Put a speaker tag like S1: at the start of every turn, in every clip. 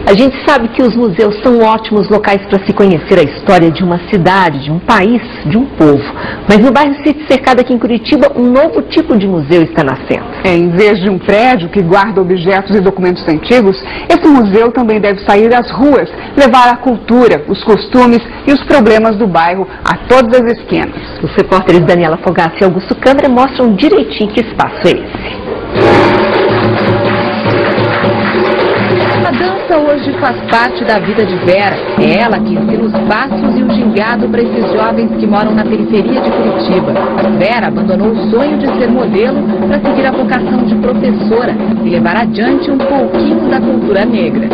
S1: A gente sabe que os museus são ótimos locais para se conhecer a história de uma cidade, de um país, de um povo. Mas no bairro Sítio Cercado aqui em Curitiba, um novo tipo de museu está nascendo.
S2: Em vez de um prédio que guarda objetos e documentos antigos, esse museu também deve sair às ruas, levar a cultura, os costumes e os problemas do bairro a todas as esquinas.
S1: Os repórteres Daniela Fogassi e Augusto Câmara mostram direitinho que espaço é esse.
S3: A dança hoje faz parte da vida de Vera. É ela que ensina os passos e o gingado para esses jovens que moram na periferia de Curitiba. Vera abandonou o sonho de ser modelo para seguir a vocação de professora e levar adiante um pouquinho da cultura negra.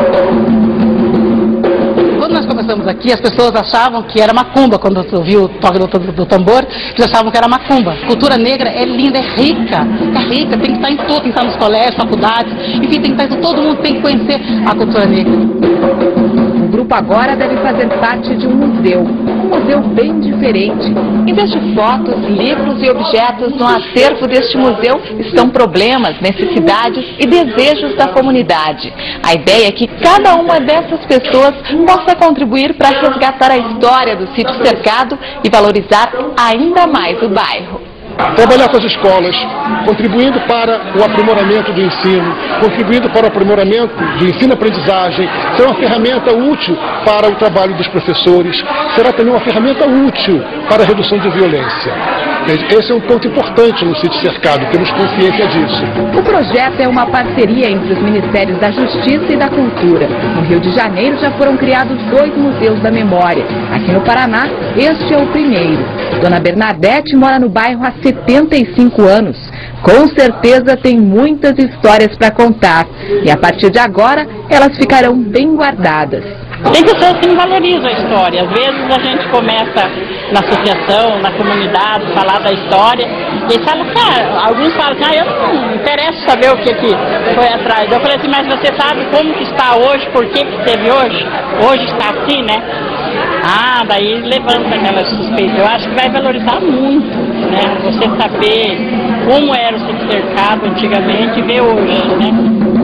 S4: Quando nós começamos aqui, as pessoas achavam que era macumba. Quando eu vi o toque do tambor, eles achavam que era macumba. A cultura negra é linda, é rica, tem que estar em tudo, tem que estar nos colégios, faculdades, enfim, tem que estar em todo mundo tem que conhecer a cultura negra.
S3: O grupo agora deve fazer parte de um museu bem diferente.
S5: Em vez de fotos, livros e objetos, no acervo deste museu estão problemas, necessidades e desejos da comunidade. A ideia é que cada uma dessas pessoas possa contribuir para resgatar a história do Sítio Cercado e valorizar ainda mais o bairro.
S6: Trabalhar com as escolas, contribuindo para o aprimoramento do ensino, contribuindo para o aprimoramento do ensino-aprendizagem, será uma ferramenta útil para o trabalho dos professores, será também uma ferramenta útil para a redução de violência. Esse é um ponto importante no Sítio Cercado, temos consciência disso.
S3: O projeto é uma parceria entre os Ministérios da Justiça e da Cultura. No Rio de Janeiro já foram criados 2 museus da memória. Aqui no Paraná, este é o primeiro. Dona Bernadette mora no bairro há 75 anos. Com certeza tem muitas histórias para contar. E a partir de agora, elas ficarão bem guardadas.
S7: Tem pessoas que não valorizam a história. Às vezes a gente começa na associação, na comunidade, falar da história, e eles falam, alguns falam assim, eu não me interessa saber o que foi atrás. Eu falei assim, mas você sabe como que está hoje, por que teve hoje? Hoje está assim, né? Daí levanta aquela suspeita. Eu acho que vai valorizar muito, né? Você saber como era o Sítio Cercado antigamente e ver hoje, né?